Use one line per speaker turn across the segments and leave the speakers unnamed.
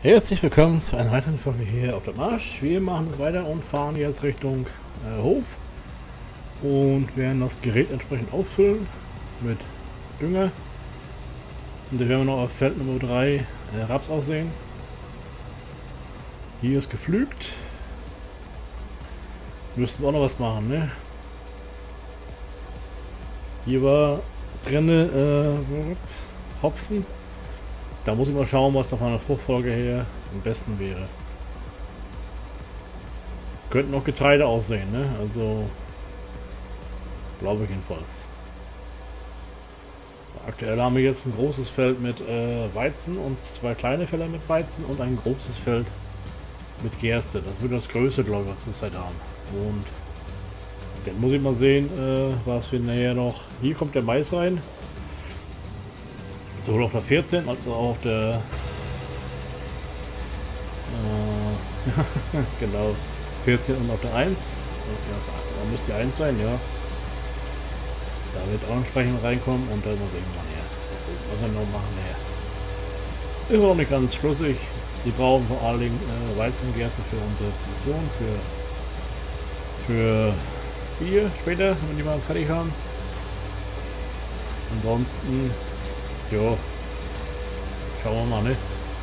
Herzlich willkommen zu einer weiteren Folge hier auf der Marsch. Wir machen weiter und fahren jetzt Richtung Hof und werden das Gerät entsprechend auffüllen mit Dünger. Und dann werden wir noch auf Feld Nummer 3 Raps aussehen. Hier ist gepflügt. Müssten wir auch noch was machen, ne? Hier war drinne Hopfen. Da muss ich mal schauen, was da von der Fruchtfolge her am besten wäre. Könnten noch Getreide aussehen, ne? Also glaube ich jedenfalls. Aktuell haben wir jetzt ein großes Feld mit Weizen und 2 kleine Felder mit Weizen und ein großes Feld mit Gerste. Das wird das größte, glaube ich, was wir zurzeit haben. Und dann muss ich mal sehen, was wir nachher noch. Hier kommt der Mais rein. Sowohl auf der 14 als auch auf der genau 14 und auf der 1. Da müsste die 1 sein, ja. Da wird auch entsprechend reinkommen und dann muss irgendwann her. Was wir noch machen her. Ist auch nicht ganz schlüssig. Die brauchen vor allen Dingen Weizengerste für unsere Produktion, für Bier später, wenn wir die mal fertig haben. Ansonsten, ja, schauen wir mal, ne?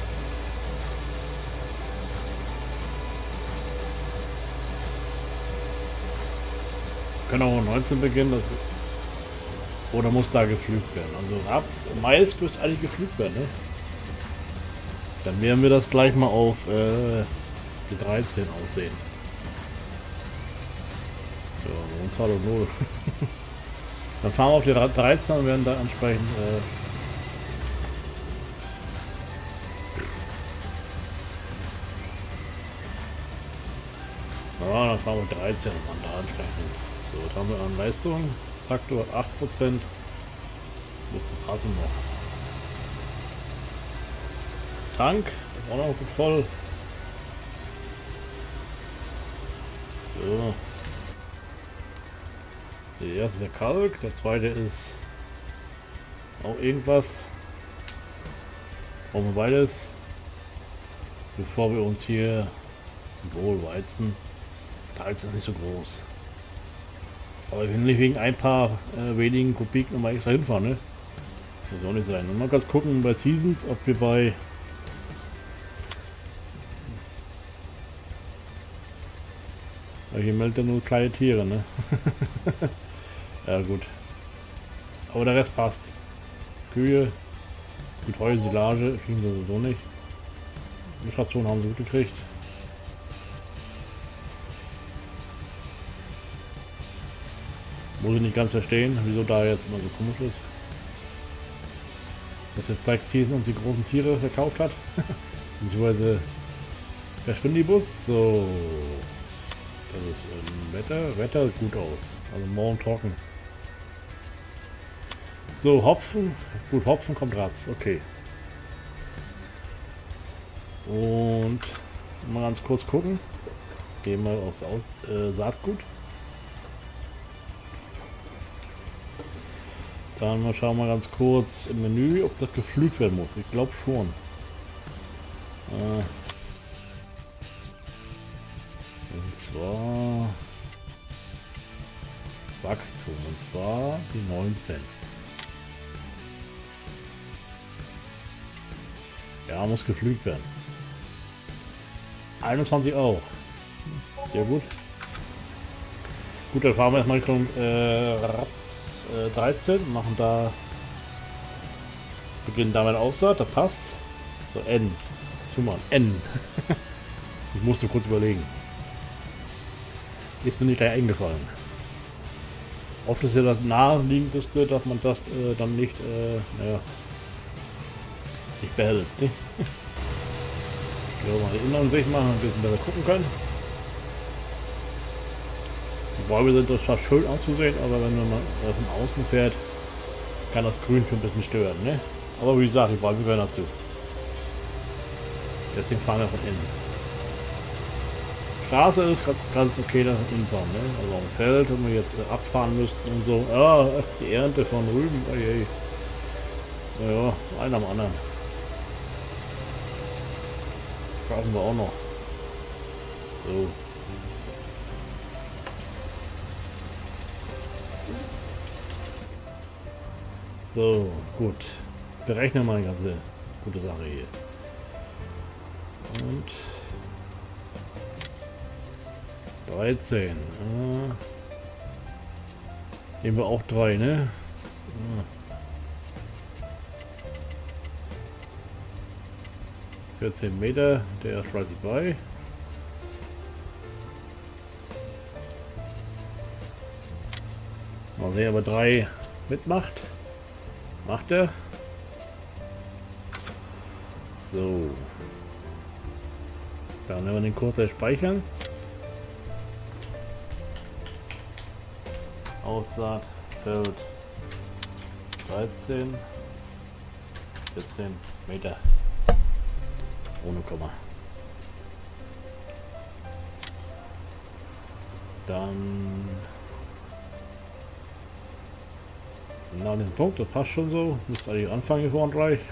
Können auch 19 beginnen, das oder muss da gepflügt werden. Also Raps, Mais müsste eigentlich gepflügt werden, ne? Dann werden wir das gleich mal auf die 13 aussehen. Ja, und zwar 0. Dann fahren wir auf die 13 und werden da entsprechend ja, dann fahren wir 13 und da entsprechend. So, jetzt haben wir an Leistung. Traktor 8%. Müsste passen noch. Tank ist auch noch gut voll. So. Der erste ist der Kalk, der zweite ist auch irgendwas. Brauchen wir beides. Bevor wir uns hier wohl Weizen. Teils ist nicht so groß. Aber ich will nicht wegen ein paar wenigen Kubik nochmal extra hinfahren, ne? Das soll auch nicht sein. Und mal ganz gucken bei Seasons, ob wir bei hier meldet er nur kleine Tiere, ne? Ja gut. Aber der Rest passt. Kühe, die treue Silage kriegen sie sowieso nicht. Die Station haben sie gut gekriegt. Muss ich nicht ganz verstehen, wieso da jetzt immer so komisch ist. Dass jetzt Sykes Season uns die großen Tiere verkauft hat. Beziehungsweise der Schwindibus. So. Das ist Wetter sieht gut aus. Also morgen trocken. So, Hopfen. Gut, Hopfen kommt Raps. Okay. Und mal ganz kurz gucken. Gehen wir aufs Saatgut. Dann mal schauen wir ganz kurz im Menü, ob das gepflügt werden muss. Ich glaube schon. Und zwar Wachstum. Und zwar die 19. Ja, muss gepflügt werden. 21 auch. Ja gut. Gut, dann fahren wir erstmal Richtung Raps 13. Machen da. Beginnen damit Aussaat. Da passt. So, N. Tu mal. N. Ich musste kurz überlegen. Ist mir nicht gleich eingefallen. Oft ist ja das naheliegendste, dass man das dann nicht, naja, nicht behält. Ne? So, mal die Innenansicht machen, ein bisschen besser gucken können. Die Bäume sind das zwar schön anzusehen, aber wenn man von außen fährt, kann das Grün schon ein bisschen stören. Ne? Aber wie gesagt, die Bäume gehören dazu. Deswegen fahren wir von innen. Straße ist ganz okay da hinfahren, ne? Also am Feld, wenn wir jetzt abfahren müssten und so. Ja, die Ernte von Rüben, oh je. Ja, einer am anderen. Schaffen wir auch noch. So. So, gut. Berechnen wir eine ganze gute Sache hier. Und 13. Nehmen wir auch 3, ne? 14 Meter, der ist fleißig bei. Mal sehen, ob er 3 mitmacht. Macht er. So. Dann nehmen wir den kurz speichern. Aussaat, Feld 13, 14 Meter. Ohne Komma. Dann na, den Punkt, das passt schon so. Müsste eigentlich anfangen hier vorne gleich.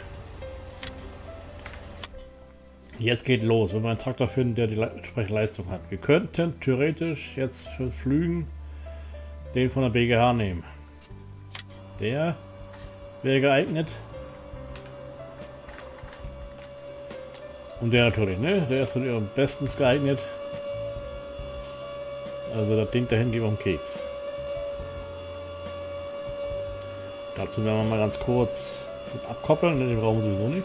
Jetzt geht los, wenn wir einen Traktor finden, der die entsprechende Leistung hat. Wir könnten theoretisch jetzt für Flügen den von der BGH nehmen. Der wäre geeignet. Und der natürlich, ne? Der ist natürlich am besten geeignet. Also das Ding dahin geht um den Keks. Dazu werden wir mal ganz kurz abkoppeln, ne? Den brauchen wir sowieso nicht.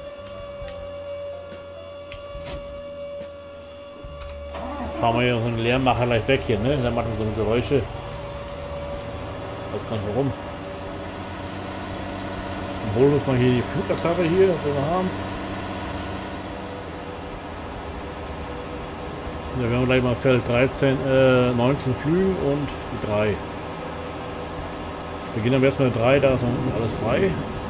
Fahren wir hier so einen Leermacher gleich weg hier, ne? Dann machen wir so eine Geräusche. Ich weiß gar nicht warum. Dann holen wir uns mal hier die Flugattrappe hier, was wir haben. Ja, wir haben gleich mal Feld 19 Flügen und die 3. Wir beginnen am besten mit 3, da ist noch unten alles frei.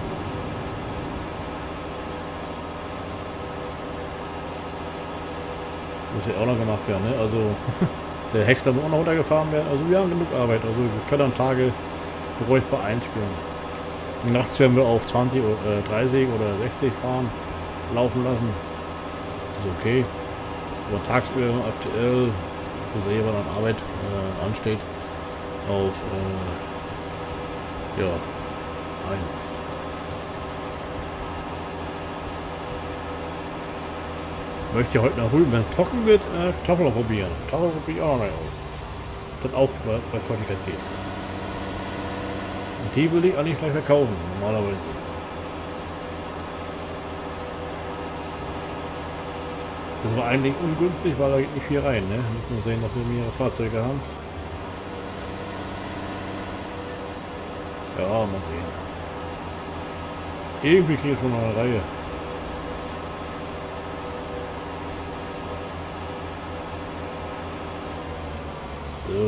Muss ja auch noch gemacht werden, ne? Also der Häcksler muss auch noch runtergefahren werden. Also wir haben genug Arbeit, also wir können an Tage beruhigbar einspielen. Und nachts werden wir auf 20 oder 30 oder 60 fahren, laufen lassen. Das ist okay. Aber tagsüber aktuell, so sehe, was an Arbeit ansteht, auf ja, 1. Ich möchte heute nach rüben, wenn es trocken wird, Kartoffeln probieren. Kartoffeln probiere ich auch noch nicht aus. Das auch bei Feuchtigkeit geht. Und die will ich eigentlich gleich verkaufen, normalerweise. Das war eigentlich ungünstig, weil da geht nicht viel rein, ne? Nicht nur sehen, dass wir mehrere Fahrzeuge haben. Ja, mal sehen. Irgendwie kriege ich schon mal eine Reihe. So.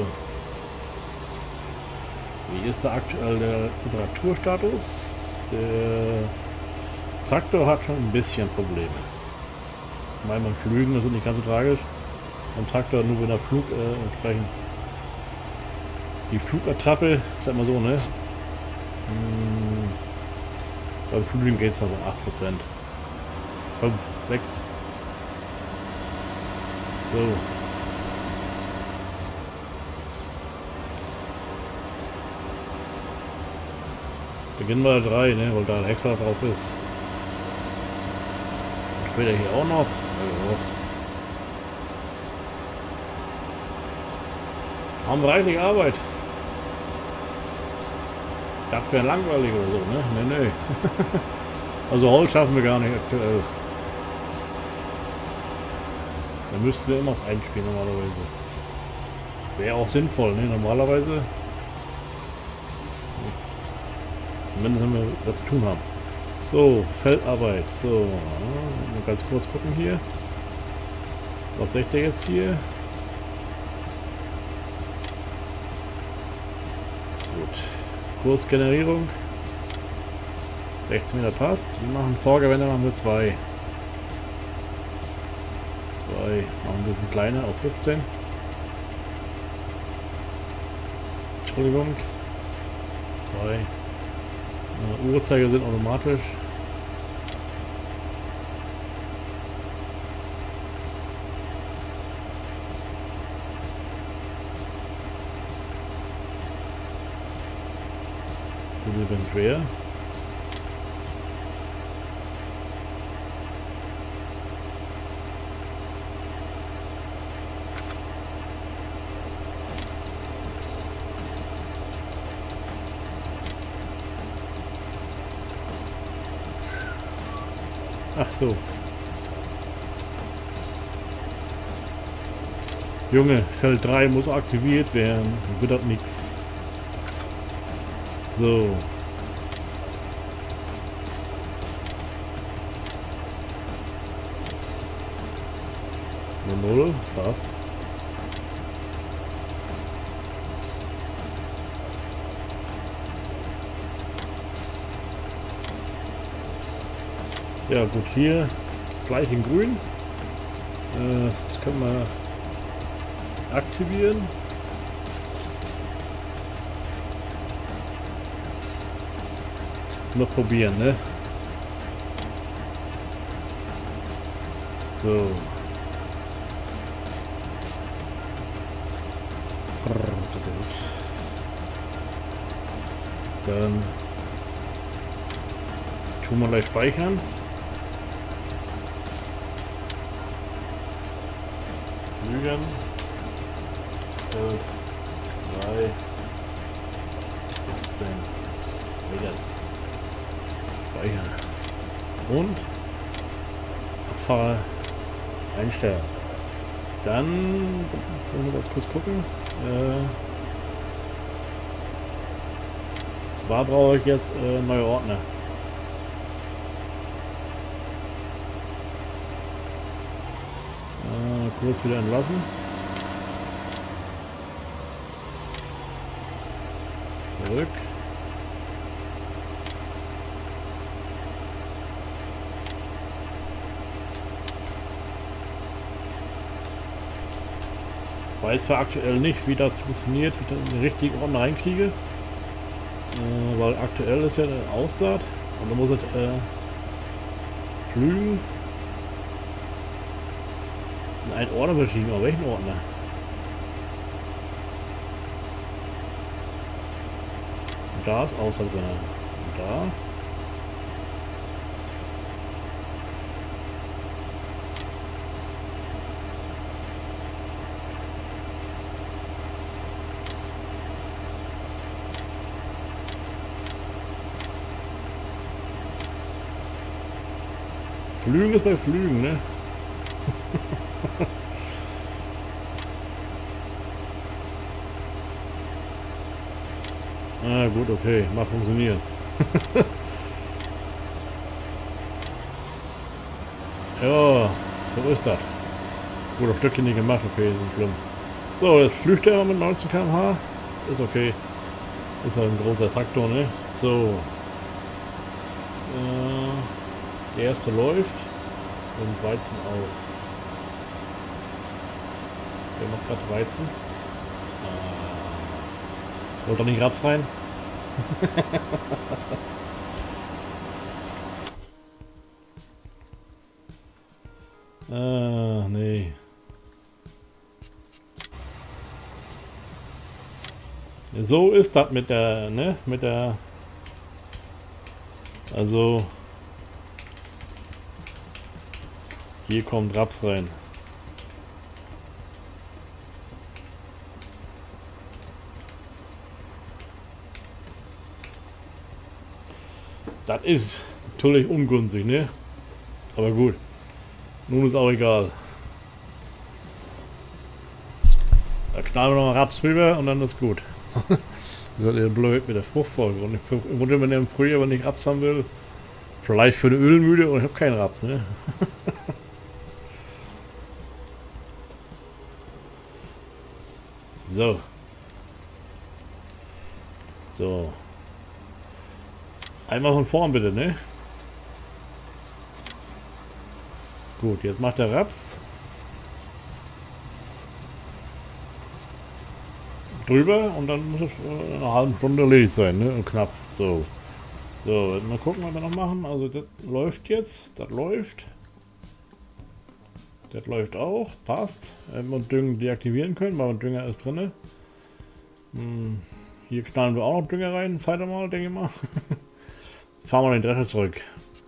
Wie ist der aktuell der Temperaturstatus? Der Traktor hat schon ein bisschen Probleme. Ich meine, beim Flügen, das ist nicht ganz so tragisch. Beim Traktor nur wenn der Flug entsprechend die Flugattrappe, sag mal so, ne? Beim Flügen geht es noch um 8%. 5, 6. So. Beginnen wir 3, ne? Weil da ein Häcksler drauf ist. Und später hier auch noch. Also, haben wir reichlich Arbeit. Ich dachte, wäre langweilig oder so, ne? Ne, ne. Also Holz schaffen wir gar nicht aktuell. Da müssten wir immer was einspielen normalerweise. Wäre auch sinnvoll, ne? Normalerweise. Zumindest wenn wir was zu tun haben. So, Feldarbeit. So, mal ganz kurz gucken hier. Was sagt der jetzt hier? Gut. Kursgenerierung. 16 Meter passt. Wir machen Vorgewende, machen wir 2. 2. Machen ein bisschen kleiner auf 15. Entschuldigung. 2. Die Uhrzeiger sind automatisch. ein bisschen schwer. Ach so. Junge, Feld 3 muss aktiviert werden. Dann wird das nichts. So. Nur 0, passt. Ja gut, hier ist gleich in grün. Das können wir aktivieren. Noch probieren, ne? So. Dann tun wir gleich speichern. Flügen. 3. 15. Meters. Speichern. Und Abfahrer einstellen. Dann wollen wir ganz kurz gucken. Zwar brauche ich jetzt neue Ordner. Kurz wieder entlassen. Zurück. Weiß zwar aktuell nicht, wie das funktioniert, wie ich das in den richtigen Ordner reinkriege. Weil aktuell ist ja eine Aussaat und dann muss es Flügen in einen Ordner verschieben. Aber welchen Ordner? Und da ist Aussaat drin. Und da. Flügen ist bei Flügen, ne? Ah, gut, okay, mag funktionieren. Ja, so ist das. Gut, das Stückchen nicht gemacht, okay, ist nicht schlimm. So, jetzt flüchtet er mit 19 km/h. Ist okay. Ist halt ein großer Traktor, ne? So. Der erste läuft und Weizen auch. Der macht gerade Weizen. Wollt doch nicht Raps rein? Nee. So ist das mit der, ne? Mit der. Also. Hier kommt Raps rein. Das ist natürlich ungünstig, ne? Aber gut. Nun ist auch egal. Da knallen wir noch einen Raps rüber und dann ist gut. Das ist ja blöd mit der Fruchtfolge. Und im Grunde, wenn er im Frühjahr, wenn ich Raps haben will, vielleicht für eine Ölmühle und ich habe keinen Raps, ne? So. So. Einmal von vorn bitte, ne? Gut, jetzt macht der Raps. Drüber und dann muss es eine halbe Stunde erledigt sein, ne? Und knapp. So. So, mal gucken, was wir noch machen. Also das läuft jetzt. Das läuft. Das läuft auch. Passt. Und Düngen deaktivieren können, weil Dünger ist drin. Hier knallen wir auch noch Dünger rein, ein zweites Mal, denke ich mal. Fahren wir den Drescher zurück.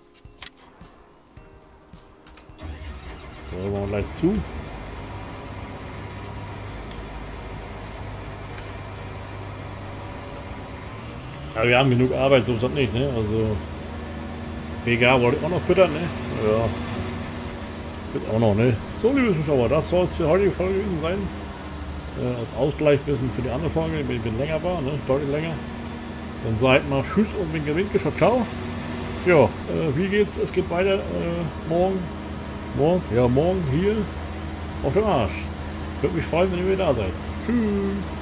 So, machen wir gleich zu. Ja, wir haben genug Arbeit, so ist das nicht, ne? Also, BGA wollte ich auch noch füttern, ne? Ja. Wird auch noch, ne? So, liebe Zuschauer, das soll es für heutige Folge gewesen sein. Als Ausgleich bisschen für die andere Folge, die ein bisschen länger war, ne? Deutlich länger. Dann seid mal Tschüss und winke, winke, ciao, ciao. Ja, wie geht's? Es geht weiter morgen hier auf dem Arsch. Würde mich freuen, wenn ihr wieder da seid. Tschüss.